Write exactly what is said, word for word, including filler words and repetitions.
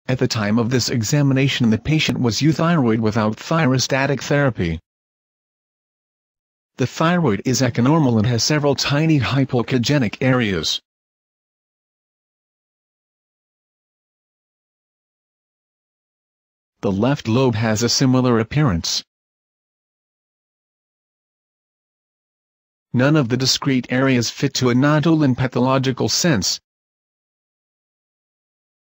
At the time of this examination the patient was euthyroid without thyrostatic therapy. The thyroid is echonormal and has several tiny hypoechogenic areas. The left lobe has a similar appearance. None of the discrete areas fit to a nodule in pathological sense,